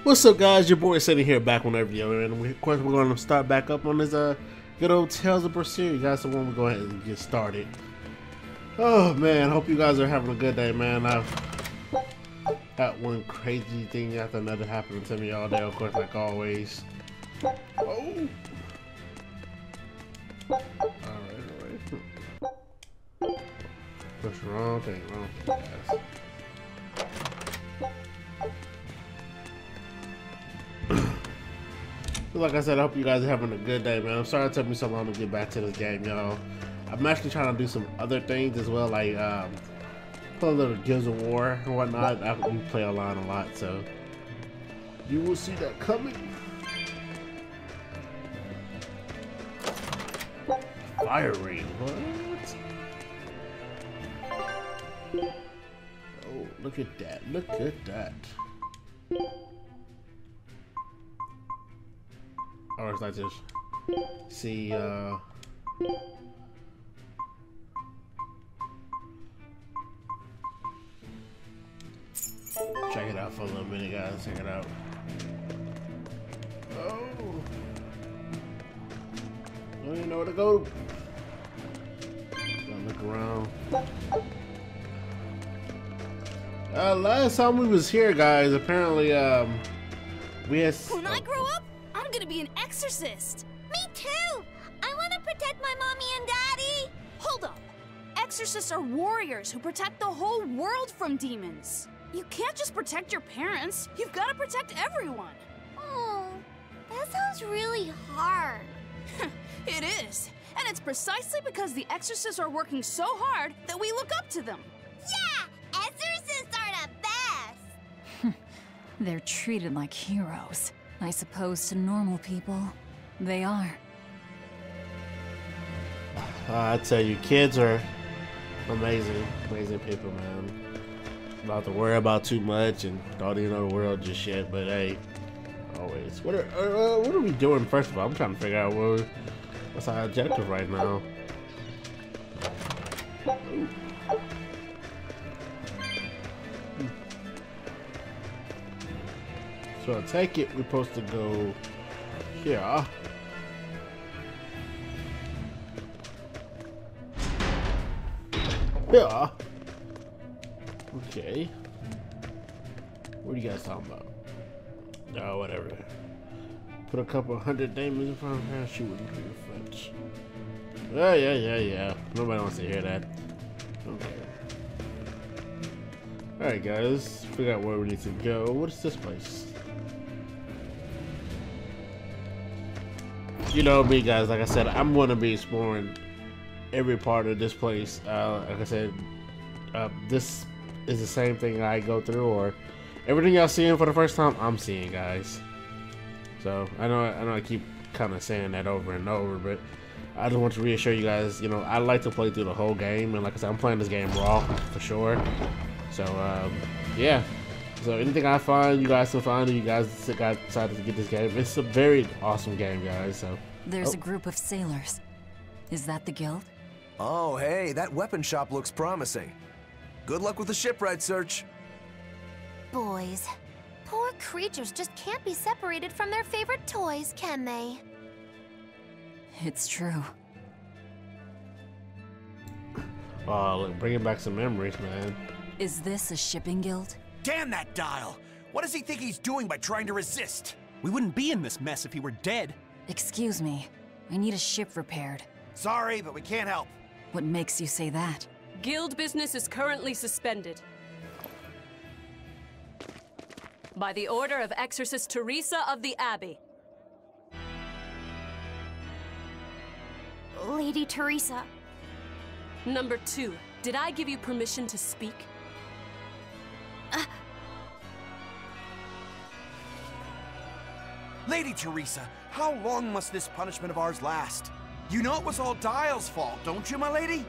What's up, guys? Your boy sitting here back on every video, and of course we're going to start back up on this good old Tales of Berseria, guys. So when we go ahead and get started. Oh man, hope you guys are having a good day, man. I've had one crazy thing after another happening to me all day, of course, like always. Oh. Alright. Push the wrong thing, guys. Like I said, I hope you guys are having a good day, man. I'm sorry it took me so long to get back to this game, y'all. I'm actually trying to do some other things as well, like play a little Gears of War and whatnot. We play online a lot, so you will see that coming. Fire ring, what? Oh, look at that! Look at that! Or it's like just see check it out for a little minute, guys. Check it out. Oh, I don't even know where to go. Gotta look around. Last time we was here, guys, apparently we had. When I grow up, I'm gonna be an exorcist. Me too! I want to protect my mommy and daddy! Hold up. Exorcists are warriors who protect the whole world from demons. You can't just protect your parents. You've got to protect everyone. Oh, that sounds really hard. It is. And it's precisely because the exorcists are working so hard that we look up to them. Yeah! Exorcists are the best! They're treated like heroes. I suppose to normal people, they are. I tell you, kids are amazing, amazing people, man. Not to worry about too much and don't even know the world just yet, but hey, always. What are we doing first of all? I'm trying to figure out what's our objective right now. Ooh. So I take it we're supposed to go here. Yeah. Okay. What are you guys talking about? Oh, whatever. Put a couple 100 demons in front of her. She wouldn't do your fetch. Yeah. Nobody wants to hear that. Okay. Alright, guys. Figure out where we need to go. What is this place? You know me, guys. Like I said, I'm going to be exploring every part of this place. Like I said, this is the same thing I go through, or everything y'all seeing for the first time, I'm seeing, guys. So I know I keep kind of saying that over and over, but I just want to reassure you guys. You know, I like to play through the whole game, and like I said, I'm playing this game raw for sure. So yeah. So anything I find, you guys can find, and you guys decided to get this game. It's a very awesome game, guys. So there's a group of sailors. Is that the guild? Oh, hey, that weapon shop looks promising. Good luck with the shipwright search. Boys, poor creatures just can't be separated from their favorite toys, can they? It's true. oh, look, bringing back some memories, man. Is this a shipping guild? Damn that Dial! What does he think he's doing by trying to resist? We wouldn't be in this mess if he were dead. Excuse me. I need a ship repaired. Sorry, but we can't help. What makes you say that? Guild business is currently suspended. By the order of Exorcist Teresa of the Abbey. Lady Teresa. Number 2, did I give you permission to speak? Lady Teresa, how long must this punishment of ours last? You know it was all Dial's fault, don't you, my lady?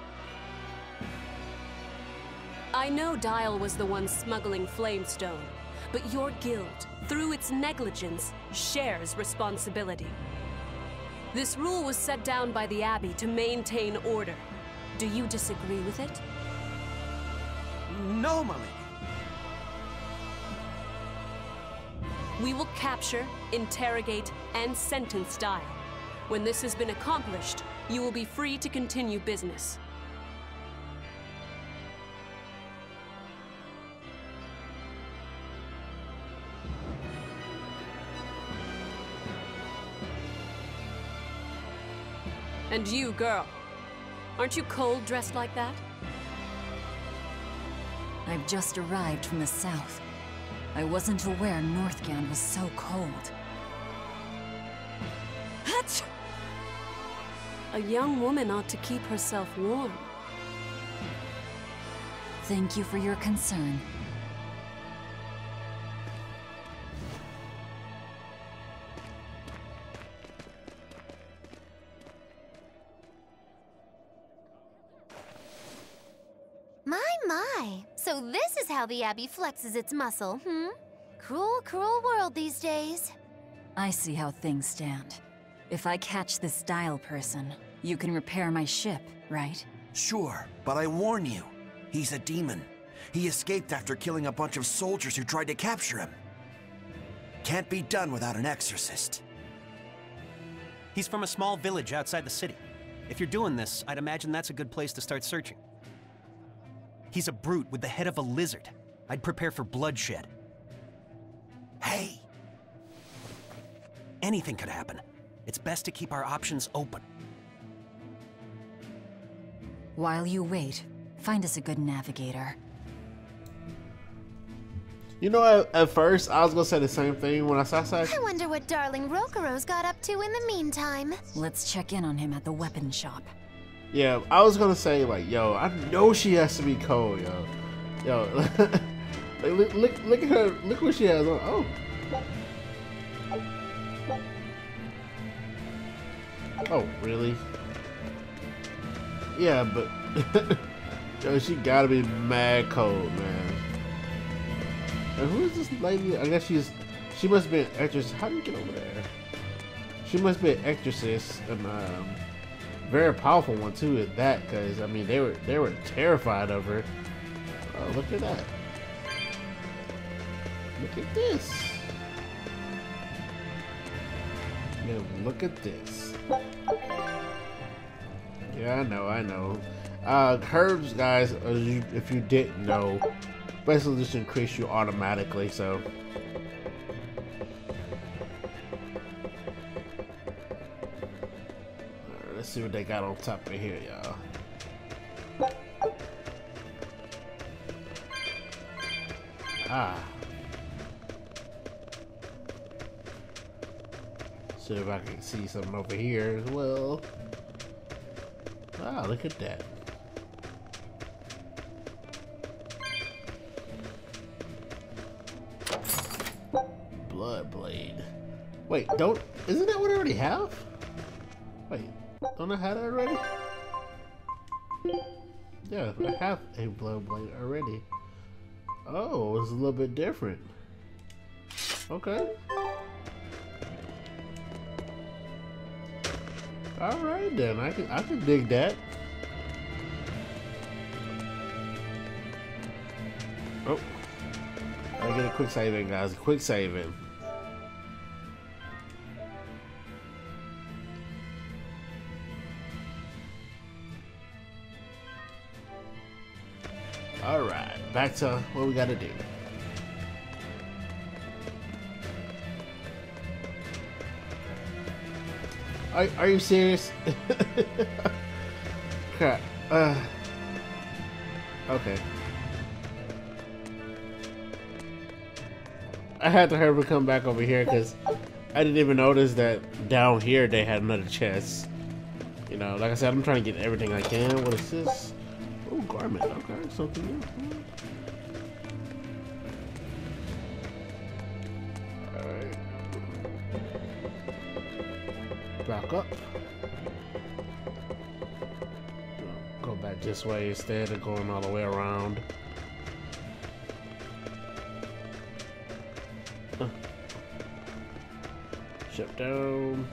I know Dial was the one smuggling Flamestone, but your guild, through its negligence, shares responsibility. This rule was set down by the Abbey to maintain order. Do you disagree with it? No, my lady. We will capture, interrogate, and sentence Dial. When this has been accomplished, you will be free to continue business. And you, girl, aren't you cold dressed like that? I've just arrived from the south. I wasn't aware Northgand was so cold. Hatch! A young woman ought to keep herself warm. Thank you for your concern. My. So this is how the Abbey flexes its muscle, hmm? Cruel, cruel world these days. I see how things stand. If I catch this Dial person, you can repair my ship, right? Sure, but I warn you, he's a demon. He escaped after killing a bunch of soldiers who tried to capture him. Can't be done without an exorcist. He's from a small village outside the city. If you're doing this, I'd imagine that's a good place to start searching. He's a brute with the head of a lizard. I'd prepare for bloodshed. Hey! Anything could happen. It's best to keep our options open. While you wait, find us a good navigator. You know, at first, I was gonna say the same thing when I saw that. I wonder what darling Rokuro's got up to in the meantime. Let's check in on him at the weapon shop. Yeah, I was gonna say, like, yo, I know she has to be cold, yo. Yo, like, look at her, look what she has on. Oh. Oh, really? Yeah, but, yo, she gotta be mad cold, man. And who is this lady? I guess she must be an exorcist. How do you get over there? She must be an exorcist, and, very powerful one too at that, because I mean they were terrified of her. Oh, look at that! Look at this! Yeah, look at this! Yeah, I know. Herbs, guys, if you didn't know, basically just increase you automatically. So. Let's see what they got on top of here, y'all. Ah. See if I can see something over here as well. Wow, look at that. Bloodblade. Wait, isn't that what I already have? Wait. Don't I have that already? Yeah, I have a Bloodblade already. Oh, it's a little bit different. Okay. Alright then, I can dig that. Oh. I get a quick saving, guys. Quick saving. Alright, back to what we gotta do. Are you serious? Crap. Okay. I had to hurry come back over here because I didn't even notice that down here they had another chest. You know, like I said, I'm trying to get everything I can. What is this? Oh, garment. Okay, something new. Alright. Back up. Go back this way instead of going all the way around. Shut down.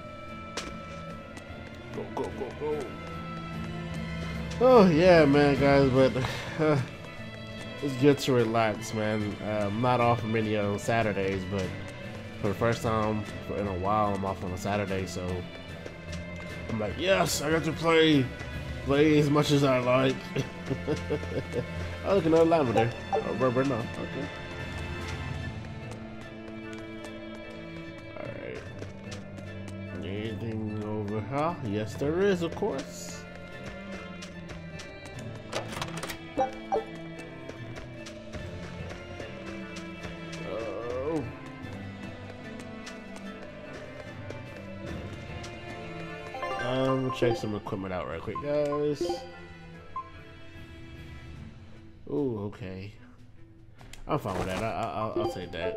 Go. Oh yeah, man, guys, but it's good to relax, man. I'm not off many on Saturdays, but for the first time in a while. I'm off on a Saturday, so I'm like, yes, I got to play as much as I like. Oh, look, another lavender. Oh, rubber, no. Okay. Alright. Anything over here? Yes, there is, of course. Oh. We'll check some equipment out right quick, guys. Ooh, okay. I'm fine with that. I'll take that.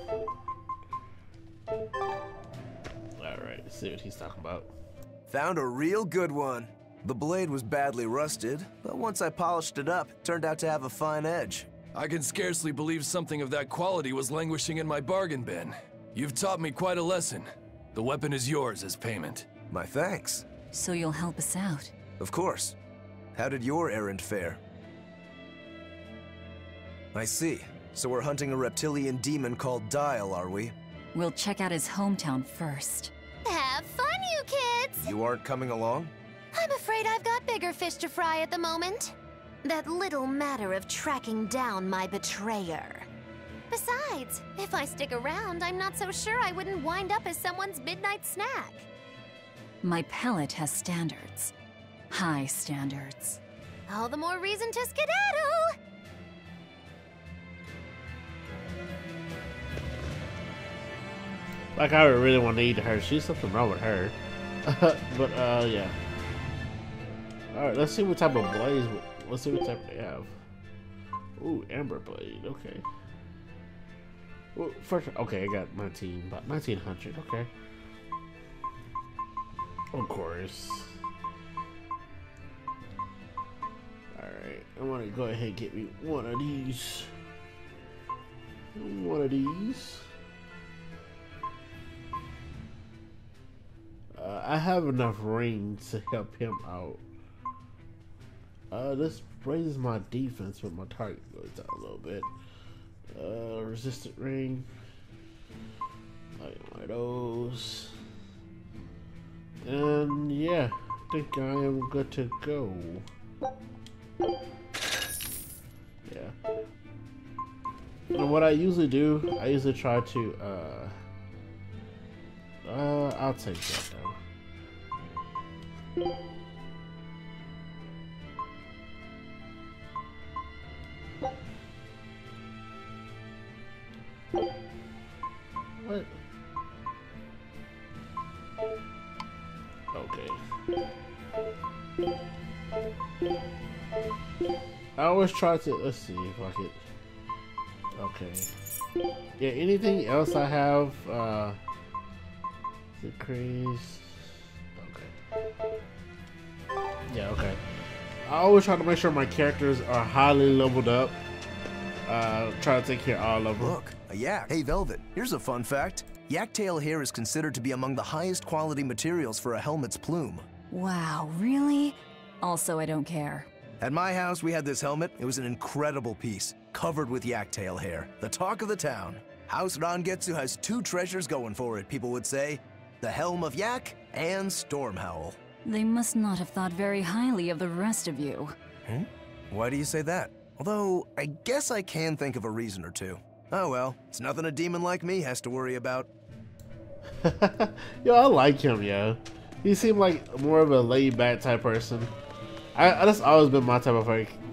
Alright, let's see what he's talking about. Found a real good one. The blade was badly rusted, but once I polished it up, it turned out to have a fine edge. I can scarcely believe something of that quality was languishing in my bargain bin. You've taught me quite a lesson. The weapon is yours as payment. My thanks. So you'll help us out? Of course. How did your errand fare? I see. So we're hunting a reptilian demon called Dial, are we? We'll check out his hometown first. Have fun, you kids! You aren't coming along? I'm afraid I've got bigger fish to fry at the moment. That little matter of tracking down my betrayer. Besides, if I stick around, I'm not so sure I wouldn't wind up as someone's midnight snack. My pellet has standards. High standards. All the more reason to skedaddle! Like, I really want to eat her. She's something wrong with her. But, yeah. Alright, let's see what type of blaze. Let's see what type they have. Ooh, Amber Blade. Okay. Well, first, okay, I got 19, about 1900. Okay. Of course. Alright, I want to go ahead and get me one of these. One of these. I have enough rings to help him out. This raises my defense, but my target goes down a little bit. Resistant ring. Like one of those. And yeah, I think I am good to go. Yeah. And what I usually do, I usually try to, I'll take that though. What? Okay. I always try to, let's see if I could. Okay. Yeah, anything else I have, decrease. Okay. Yeah, okay. I always try to make sure my characters are highly leveled up. Try to take care of all of them. Look, a yak. Hey, Velvet, here's a fun fact. Yak-tail hair is considered to be among the highest quality materials for a helmet's plume. Wow, really? Also, I don't care. At my house, we had this helmet. It was an incredible piece, covered with yak-tail hair. The talk of the town. House Rangetsu has two treasures going for it, people would say. The Helm of Yak and Stormhowl. They must not have thought very highly of the rest of you. Why do you say that? Although, I guess I can think of a reason or two. Oh well, it's nothing a demon like me has to worry about. Yo, I like him, yo. He seemed like more of a laid-back type person. That's always been my type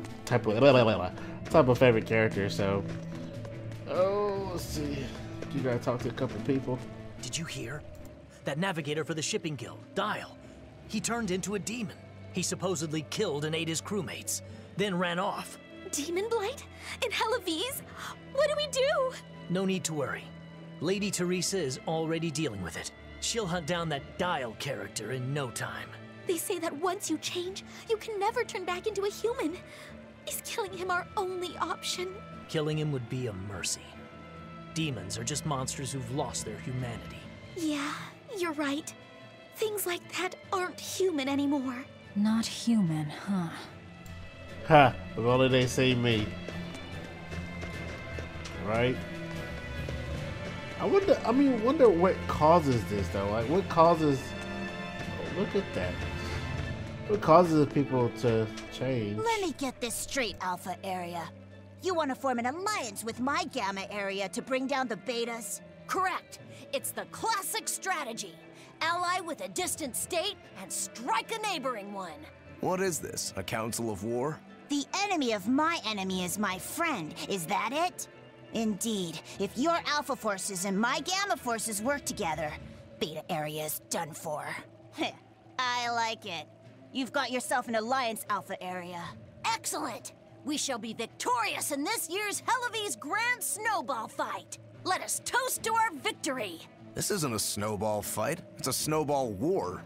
of favorite character. So, oh, let's see. You gotta talk to a couple people. Did you hear? That navigator for the shipping guild, Dial. He turned into a demon. He supposedly killed and ate his crewmates, then ran off. Demon Blight? In Halaviz? What do we do? No need to worry. Lady Teresa is already dealing with it. She'll hunt down that Dial character in no time. They say that once you change, you can never turn back into a human. Is killing him our only option? Killing him would be a mercy. Demons are just monsters who've lost their humanity. Yeah, you're right. Things like that aren't human anymore. Not human, huh? Ha! If only they say me. Right? I wonder what causes this though. Like, what causes? Oh, look at that. What causes people to change? Let me get this straight, Alpha Area. You want to form an alliance with my Gamma Area to bring down the Betas? Correct. It's the classic strategy. Ally with a distant state and strike a neighboring one. What is this? A council of war? The enemy of my enemy is my friend. Is that it? Indeed. If your Alpha forces and my Gamma forces work together, Beta Area is done for. I like it. You've got yourself an alliance, Alpha Area. Excellent! We shall be victorious in this year's Hellawes Grand Snowball Fight. Let us toast to our victory. This isn't a snowball fight. It's a snowball war.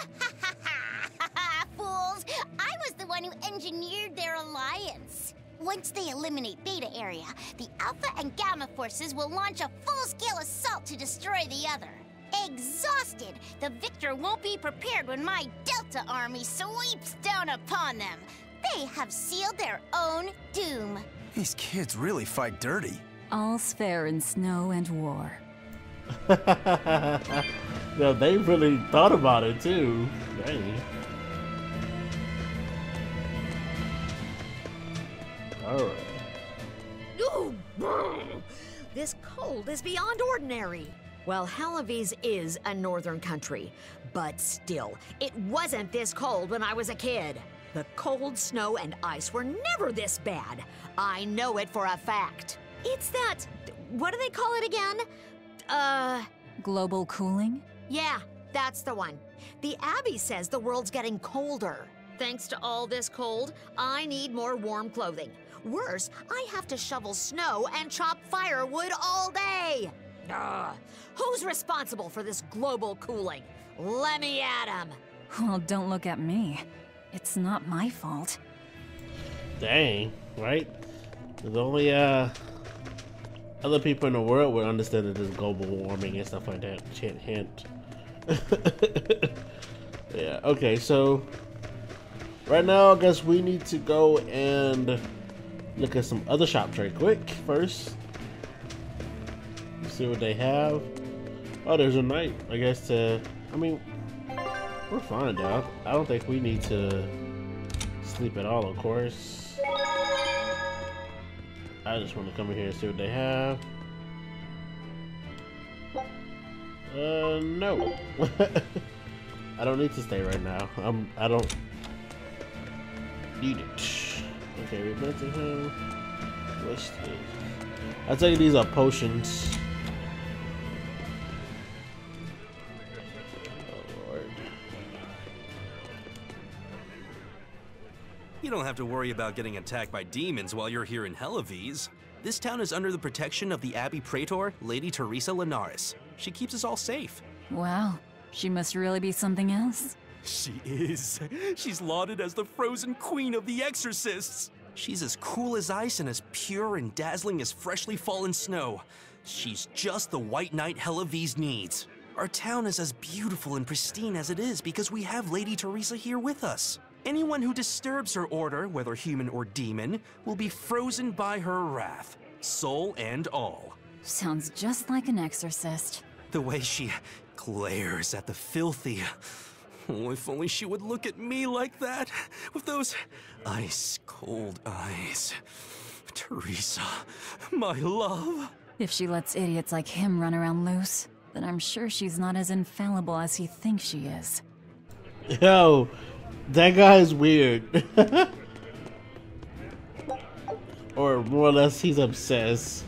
Fools! I was the one who engineered their alliance. Once they eliminate Beta Area, the Alpha and Gamma forces will launch a full-scale assault to destroy the other. Exhausted, the victor won't be prepared when my Delta army sweeps down upon them. They have sealed their own doom. These kids really fight dirty. All's fair in snow and war. No, they really thought about it too. Dang. Alright. Ooh, this cold is beyond ordinary. Well, Hellawes is a northern country, but still, it wasn't this cold when I was a kid. The cold, snow, and ice were never this bad. I know it for a fact. It's that... what do they call it again? Global cooling? Yeah, that's the one. The Abbey says the world's getting colder. Thanks to all this cold, I need more warm clothing. Worse, I have to shovel snow and chop firewood all day. Who's responsible for this global cooling? Let me at him. Well, don't look at me. It's not my fault. Dang, right? There's only other people in the world would understand that there's global warming and stuff like that. Hint, hint. Yeah, okay, so right now I guess we need to go and look at some other shops right quick first. See what they have. Oh, there's a night, I guess, to... I mean, we're fine, though. I don't think we need to sleep at all, of course. I just want to come in here and see what they have. No. I don't need to stay right now. I don't need it. Okay, we met to him. What's this? I think these are potions. You don't have to worry about getting attacked by demons while you're here in Hellawes. This town is under the protection of the Abbey Praetor, Lady Teresa Linares. She keeps us all safe. Wow, she must really be something else. She is. She's lauded as the frozen queen of the exorcists. She's as cool as ice and as pure and dazzling as freshly fallen snow. She's just the white knight Hellawes needs. Our town is as beautiful and pristine as it is because we have Lady Teresa here with us. Anyone who disturbs her order, whether human or demon, will be frozen by her wrath, soul and all. Sounds just like an exorcist. The way she glares at the filthy. Oh, if only she would look at me like that, with those ice-cold eyes. Teresa, my love. If she lets idiots like him run around loose, then I'm sure she's not as infallible as he thinks she is. Yo, that guy is weird. Or more or less, he's obsessed.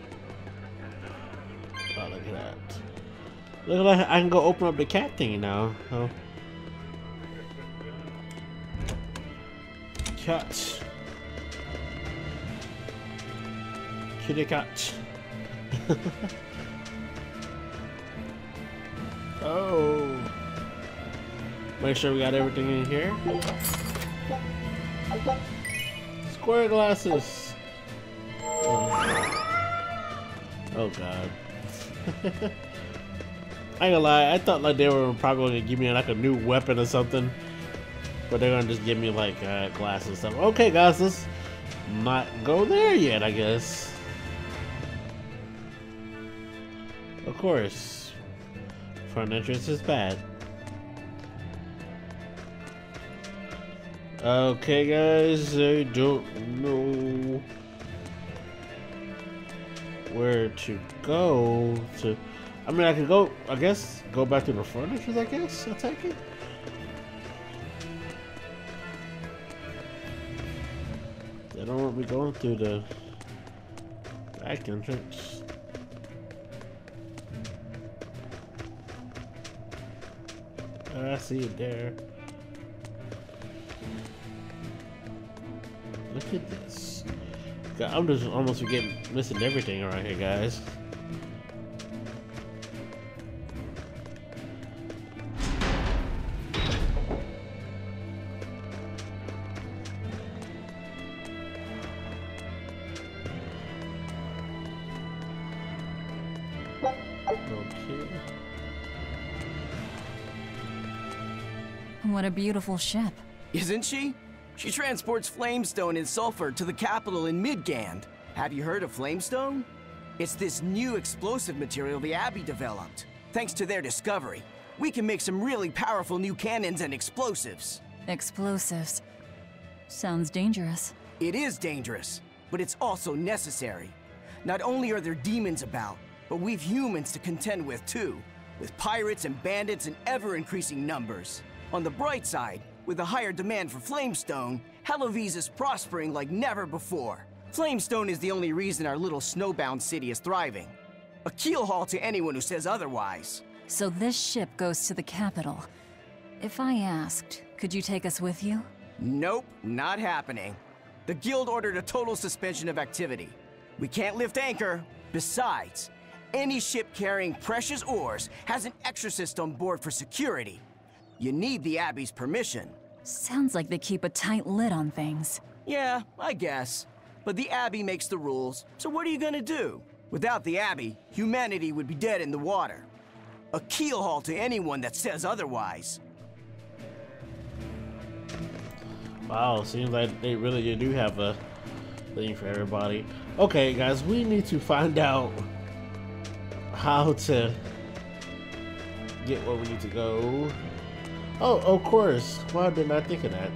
Oh, look at that. Look like I can go open up the cat thing now. Oh. Cat. Kitty cat. Oh. Make sure we got everything in here. Square glasses. Oh god. I ain't gonna lie, I thought like they were probably gonna give me like a new weapon or something. But they're gonna just give me like glasses and stuff. Okay guys, let's not go there yet, I guess. Of course. Front entrance is bad. Okay, guys, I don't know where to go to. I mean, I could go, I guess, go back to the front entrance, I guess, I'll take it. They don't want me going through the back entrance. I see it there. Look at this. God, I'm just almost missing everything around here, guys. What a beautiful ship. Isn't she? She transports Flamestone and Sulfur to the capital in Midgand. Have you heard of Flamestone? It's this new explosive material the Abbey developed. Thanks to their discovery, we can make some really powerful new cannons and explosives. Explosives. Sounds dangerous. It is dangerous, but it's also necessary. Not only are there demons about, but we've humans to contend with too, with pirates and bandits in ever-increasing numbers. On the bright side, with a higher demand for Flamestone, Hellowes is prospering like never before. Flamestone is the only reason our little snowbound city is thriving. A keelhaul to anyone who says otherwise. So this ship goes to the capital. If I asked, could you take us with you? Nope, not happening. The Guild ordered a total suspension of activity. We can't lift anchor. Besides, any ship carrying precious ores has an exorcist on board for security. You need the Abbey's permission. Sounds like they keep a tight lid on things. Yeah, I guess. But the Abbey makes the rules, so what are you gonna do? Without the Abbey, humanity would be dead in the water. A keelhaul to anyone that says otherwise. Wow, seems like they really do have a thing for everybody. Okay, guys, we need to find out how to get where we need to go. Oh, of course. Why didn't I think of that?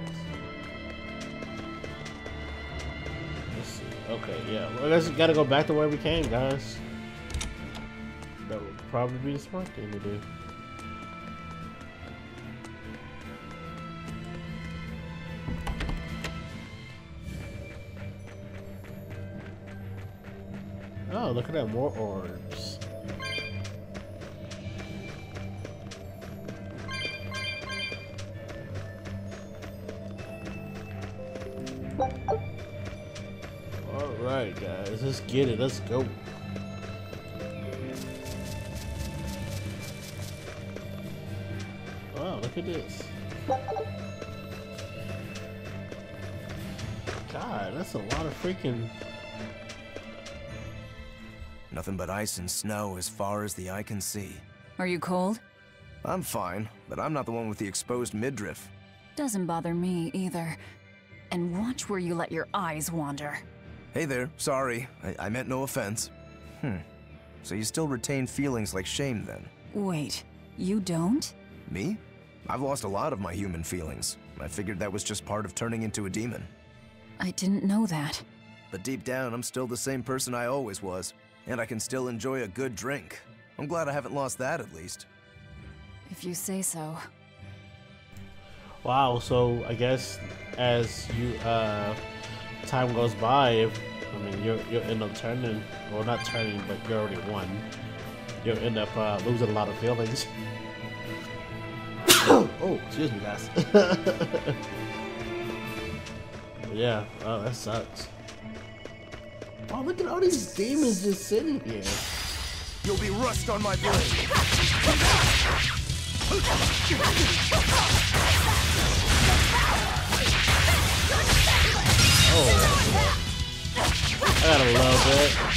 Let's see. Okay, yeah. Well, let's gotta go back to where we came, guys. That would probably be the smart thing to do. Oh, look at that, more orbs. Alright guys, let's get it, let's go. Wow, look at this. God, that's a lot of freaking... Nothing but ice and snow as far as the eye can see. Are you cold? I'm fine, but I'm not the one with the exposed midriff. Doesn't bother me either. And watch where you let your eyes wander. Hey there, sorry. I meant no offense. So you still retain feelings like shame then? Wait, you don't? Me? I've lost a lot of my human feelings. I figured that was just part of turning into a demon. I didn't know that. But deep down, I'm still the same person I always was. And I can still enjoy a good drink. I'm glad I haven't lost that, at least. If you say so. Wow, so I guess as you time goes by, you'll end up turning, well not turning, but you already won. You'll end up losing a lot of feelings. Oh, excuse me, guys. Yeah, oh, that sucks. Oh, look at all these demons just sitting here. You'll be rust on my blade. Oh, I gotta love that.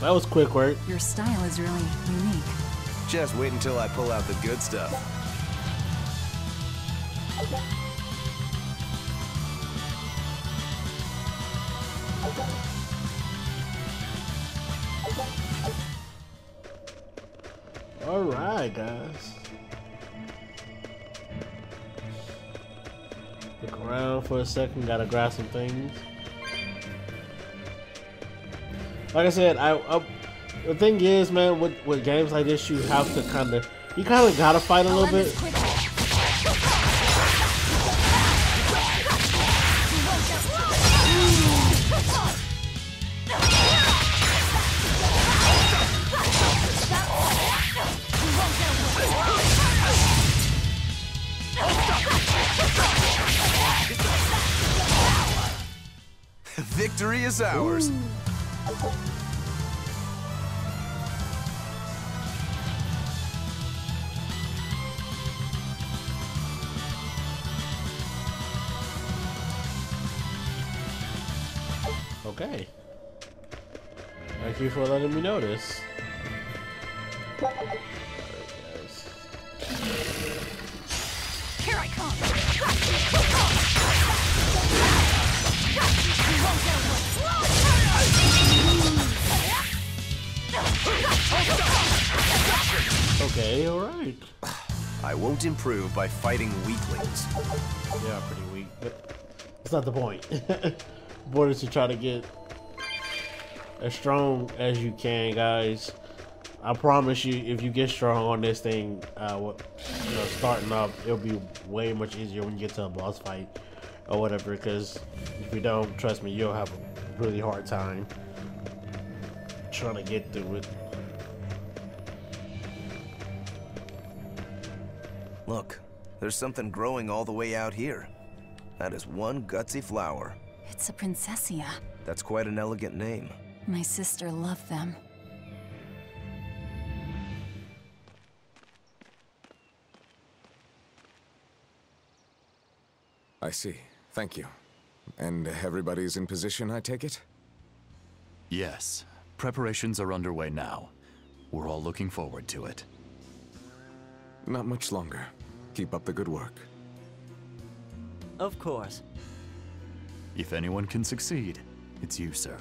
That was quick work. Your style is really unique. Just wait until I pull out the good stuff. Alright, guys. Look around for a second, gotta grab some things. Like I said, the thing is, man, with games like this, you have to kind of gotta fight a little bit. Victory is ours. Okay. Thank you for letting me know this. Here I come. Okay, alright. I won't improve by fighting weaklings. Yeah, pretty weak, but that's not the point. The point is to try to get as strong as you can, guys. I promise you, if you get strong on this thing, starting up, it'll be way much easier when you get to a boss fight or whatever. Because if you don't, trust me, you'll have a really hard time trying to get through it. Look, there's something growing all the way out here. That is one gutsy flower. It's a Princessia. That's quite an elegant name. My sister loved them. I see. Thank you. And everybody's in position, I take it? Yes. Preparations are underway now. We're all looking forward to it. Not much longer. Keep up the good work. Of course. If anyone can succeed, it's you, sir.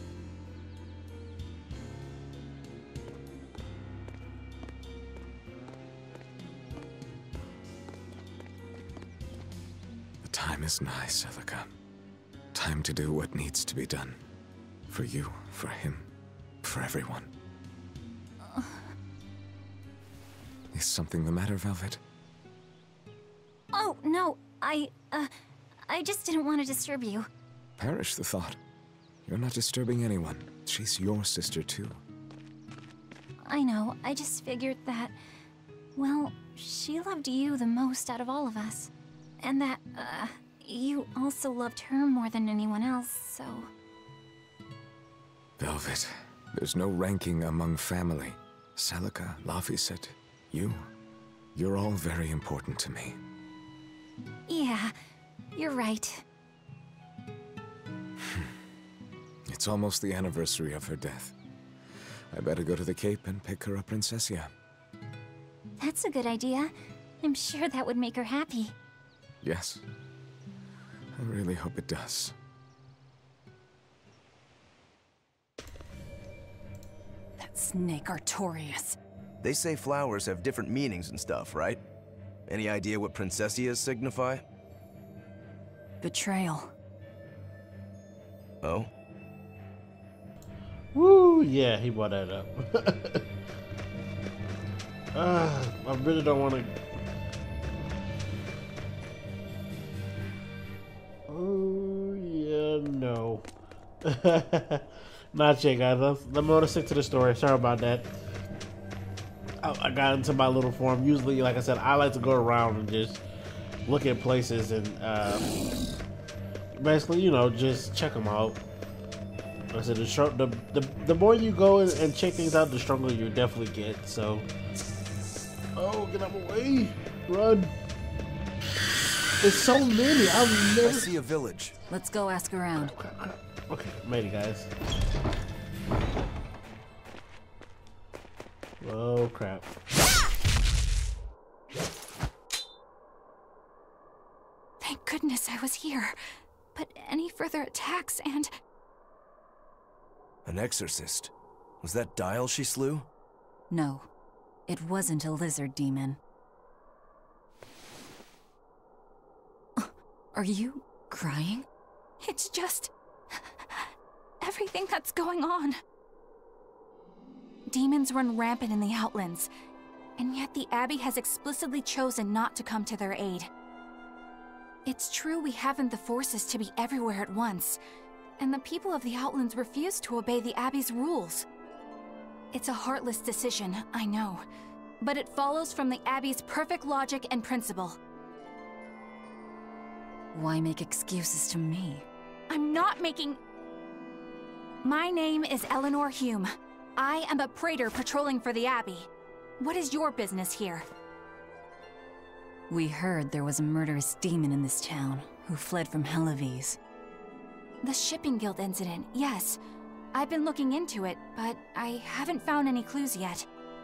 The time is nigh, Celica. Time to do what needs to be done. For you, for him, for everyone. Is something the matter, Velvet? Oh, no, I just didn't want to disturb you. Perish the thought. You're not disturbing anyone. She's your sister, too. I know, I just figured that, well, she loved you the most out of all of us. And that, you also loved her more than anyone else, so... Velvet, there's no ranking among family. Celica, Laphicet, you're all very important to me. Yeah, you're right. It's almost the anniversary of her death. I better go to the Cape and pick her a Princessia. That's a good idea. I'm sure that would make her happy. Yes. I really hope it does. That snake Artorias. They say flowers have different meanings and stuff, right? Any idea what Princessias signify? Betrayal. Oh? Woo, yeah, he brought that up. I really don't want to... Oh, yeah, no. Not yet, guys. Let me stick to the story. Sorry about that. I got into my little forum. Usually, like I said, I like to go around and just look at places and basically, you know, just check them out. Like I said, the more you go and check things out, the stronger you definitely get. So, oh, get out of my way! Run! There's so many. I've never. I see a village. Let's go ask around. Okay, made it, guys. Oh crap. Thank goodness I was here. But any further attacks and... An exorcist. Was that Dial she slew? No, it wasn't a lizard demon. Are you crying? It's just... everything that's going on. Demons run rampant in the Outlands, and yet the Abbey has explicitly chosen not to come to their aid. It's true we haven't the forces to be everywhere at once, and the people of the Outlands refuse to obey the Abbey's rules. It's a heartless decision, I know, but it follows from the Abbey's perfect logic and principle. Why make excuses to me? I'm not making... My name is Eleanor Hume. I am a praetor patrolling for the Abbey. What is your business here? We heard there was a murderous demon in this town who fled from Hellawes. The Shipping Guild incident, yes. I've been looking into it, but I haven't found any clues yet.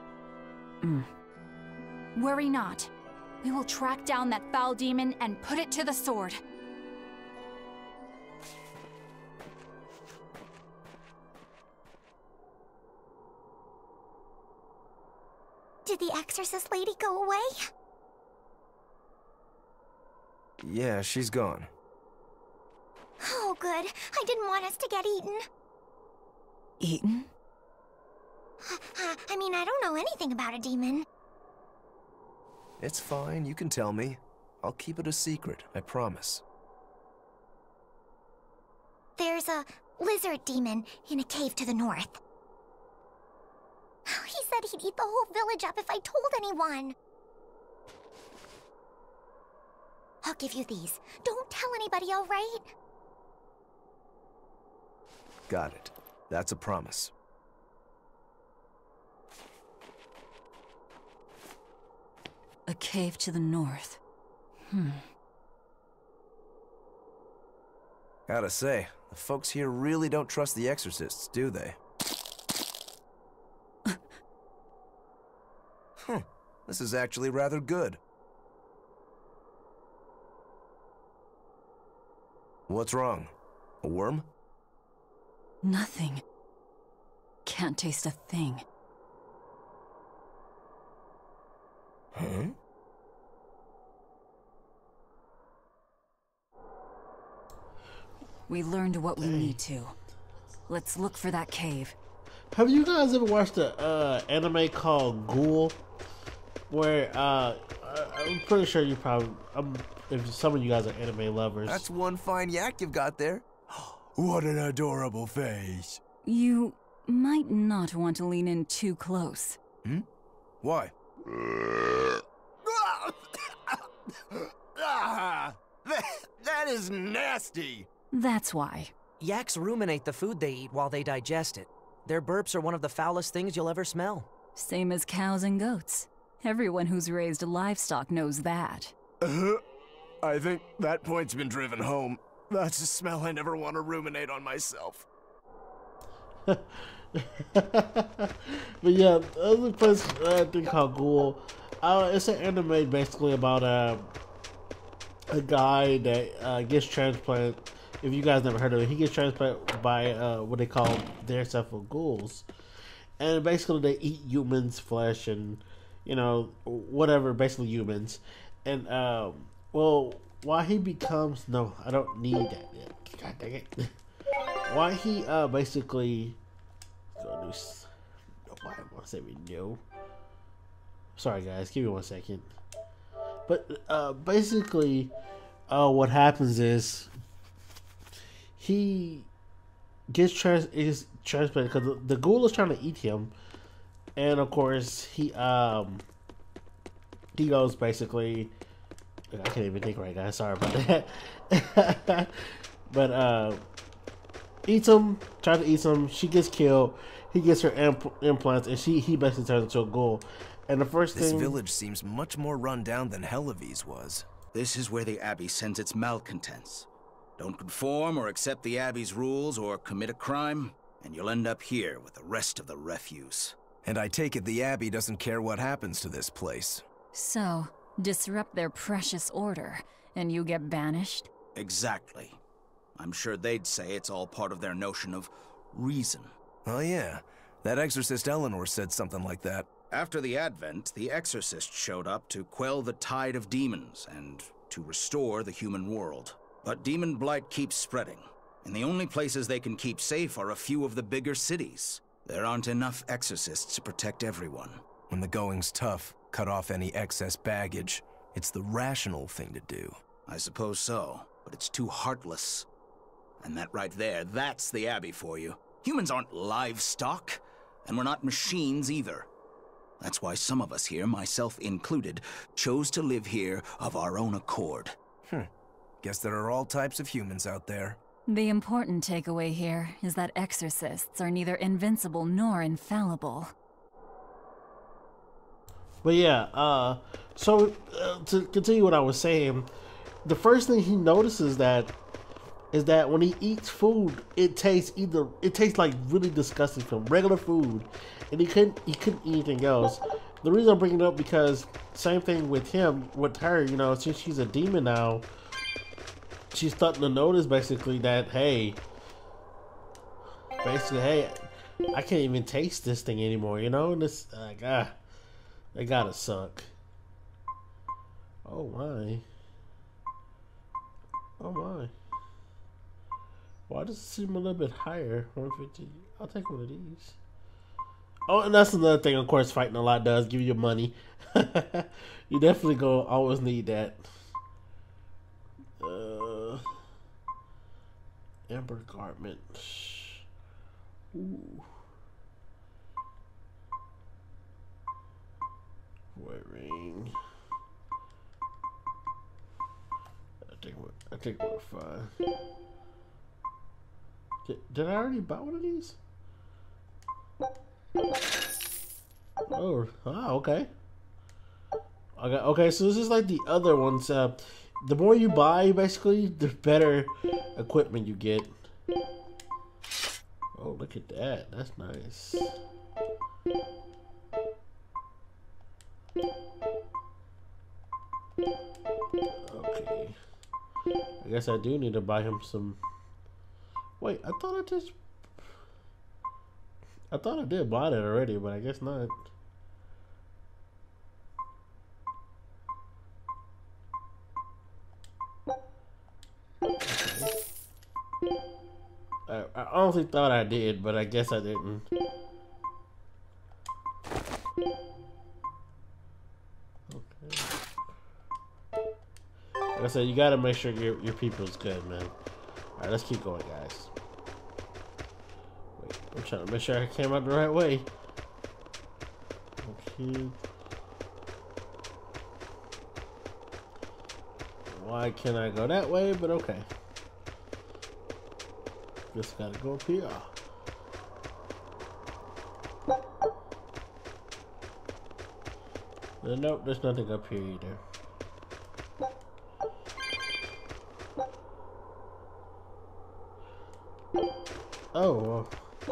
Worry not. We will track down that foul demon and put it to the sword. Did the exorcist lady go away? Yeah, she's gone. Oh, good. I didn't want us to get eaten. Eaten? I mean, I don't know anything about a demon. It's fine, you can tell me. I'll keep it a secret, I promise. There's a lizard demon in a cave to the north. He said he'd eat the whole village up if I told anyone. I'll give you these. Don't tell anybody, all right? Got it. That's a promise. A cave to the north. Gotta say, the folks here really don't trust the exorcists, do they? This is actually rather good. What's wrong? A worm? Nothing. Can't taste a thing. Huh? We learned what we need to. Let's look for that cave. Have you guys ever watched the anime called Ghoul? Where I'm pretty sure you probably, if some of you guys are anime lovers. That's one fine yak you've got there. What an adorable face. You might not want to lean in too close. Why? That is nasty. That's why. Yaks ruminate the food they eat while they digest it. Their burps are one of the foulest things you'll ever smell. Same as cows and goats. Everyone who's raised livestock knows that. I think that point's been driven home. That's a smell I never want to ruminate on myself. But yeah, there's a place thing called Ghoul. It's an anime basically about a guy that gets transplanted. If you guys never heard of it, he gets transplanted by what they call their self ghouls, and basically they eat humans' flesh and whatever, basically humans. And well, why he becomes I don't need that yet. God dang it. Why he basically why I want to say we know. Sorry guys, give me 1 second. But basically what happens is he gets transplanted because the ghoul is trying to eat him, and of course he goes basically. I can't even think right, guys. Sorry about that. But eats him, tries to eat him. She gets killed. He gets her implants, and he basically turns into a ghoul. And the first This thing, village seems much more run down than Hellawes was. This is where the Abbey sends its malcontents. Don't conform or accept the Abbey's rules or commit a crime, and you'll end up here with the rest of the refuse. And I take it the Abbey doesn't care what happens to this place. So, disrupt their precious order, and you get banished? Exactly. I'm sure they'd say it's all part of their notion of reason. Oh yeah, that exorcist Eleanor said something like that. After the Advent, the exorcist showed up to quell the tide of demons and to restore the human world. But demon blight keeps spreading, and the only places they can keep safe are a few of the bigger cities. There aren't enough exorcists to protect everyone. When the going's tough, cut off any excess baggage. It's the rational thing to do. I suppose so, but it's too heartless. And that right there, that's the Abbey for you. Humans aren't livestock, and we're not machines either. That's why some of us here, myself included, chose to live here of our own accord. Guess there are all types of humans out there. The important takeaway here is that exorcists are neither invincible nor infallible. But yeah, so to continue what I was saying, the first thing he notices is that when he eats food, it tastes like really disgusting from regular food, and he couldn't eat anything else. The reason I'm bringing it up because same thing with her, you know, since she's a demon now, she's starting to notice basically that hey, I can't even taste this thing anymore, you know, and this they gotta suck. Oh my. Oh my. Why does it seem a little bit higher? 150. I'll take one of these. Oh, and that's another thing, of course, fighting a lot does give you money. You definitely always need that. Amber garment. Ooh. White ring. I think we're fine. Did I already buy one of these? Oh, okay. Okay, so this is like the other ones. The more you buy, basically, the better equipment you get. Oh, look at that. That's nice. Okay. I guess I do need to buy him some... Wait, I thought I did buy that already, but I guess not. I honestly thought I did, but I guess I didn't. Okay. Like I said, you gotta make sure your people's good, man. Alright, let's keep going, guys. Wait, I'm trying to make sure I came out the right way. Okay. Why can't I go that way? But okay. Just gotta go up here. Nope, there's nothing up here either. Oh.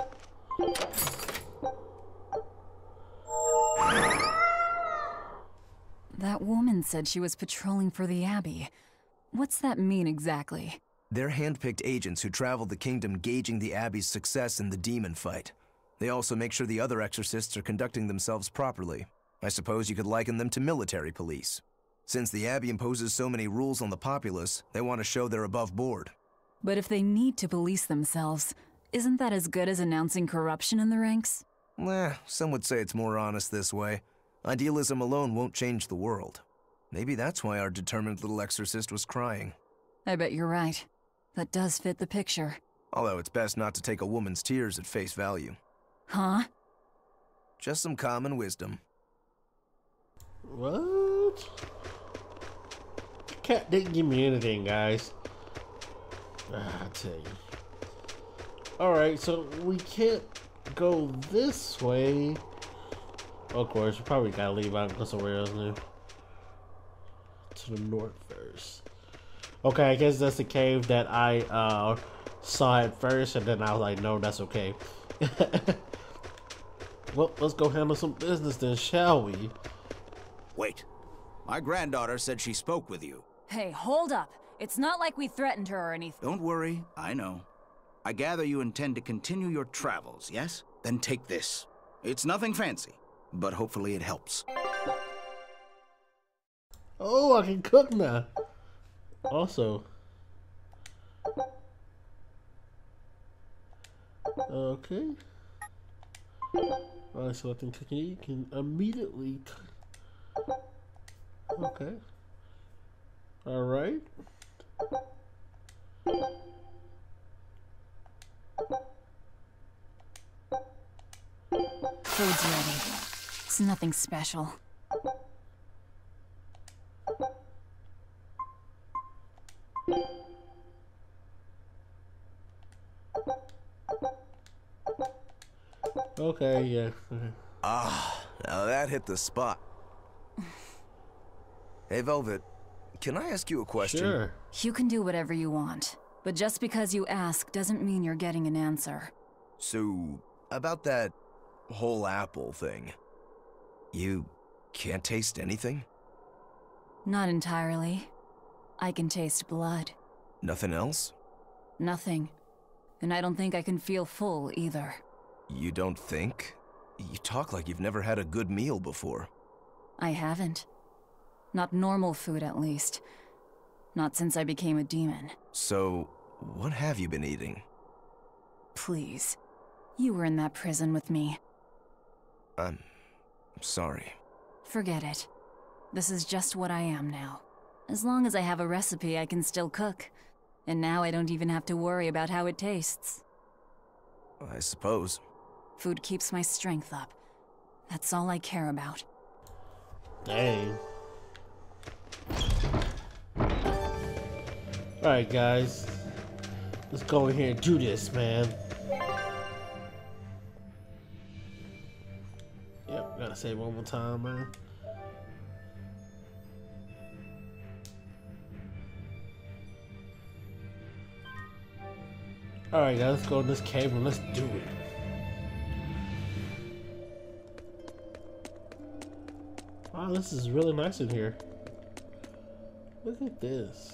That woman said she was patrolling for the Abbey. What's that mean exactly? They're handpicked agents who travel the kingdom gauging the Abbey's success in the demon fight. They also make sure the other exorcists are conducting themselves properly. I suppose you could liken them to military police. Since the Abbey imposes so many rules on the populace, they want to show they're above board. But if they need to police themselves, isn't that as good as announcing corruption in the ranks? Some would say it's more honest this way. Idealism alone won't change the world. Maybe that's why our determined little exorcist was crying. I bet you're right. That does fit the picture. Although it's best not to take a woman's tears at face value. Huh? Just some common wisdom. What? Cat didn't give me anything, guys. I tell you. Alright, so we can't go this way. Of course, we probably gotta leave out and go somewhere else now. To the north first. Okay, I guess that's the cave that I saw at first, and then I was like, no, that's okay. Well, let's go handle some business then, shall we? Wait. My granddaughter said she spoke with you. Hey, hold up. It's not like we threatened her or anything. Don't worry, I know. I gather you intend to continue your travels, yes? Then take this. It's nothing fancy, but hopefully it helps. Oh, I can cook now. Also. Okay. Alright, so I think cooking can immediately. Okay. Alright. Food's ready. It's nothing special. Okay, yeah. Ah, now that hit the spot. Hey, Velvet, can I ask you a question? Sure. You can do whatever you want, but just because you ask doesn't mean you're getting an answer. So, about that whole apple thing, you can't taste anything? Not entirely. I can taste blood. Nothing else? Nothing. And I don't think I can feel full either. You don't think? You talk like you've never had a good meal before. I haven't. Not normal food, at least. Not since I became a demon. So, what have you been eating? Please. You were in that prison with me. I'm sorry. Forget it. This is just what I am now. As long as I have a recipe, I can still cook. And now I don't even have to worry about how it tastes. I suppose. Food keeps my strength up. That's all I care about. Dang. Alright, guys. Let's go in here and do this, man. Yep, gotta say it one more time, man. Alright, guys, let's go in this cave and let's do it. Wow, this is really nice in here. Look at this.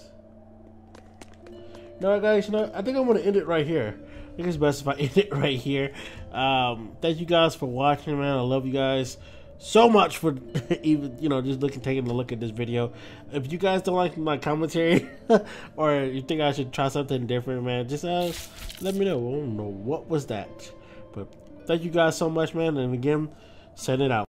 No, guys, you know, I think I'm gonna end it right here. I think it's best if I end it right here. Thank you guys for watching, man. I love you guys so much for even, you know, just taking a look at this video. If you guys don't like my commentary or you think I should try something different, man, just let me know. I don't know what was that, but thank you guys so much, man. And again, send it out.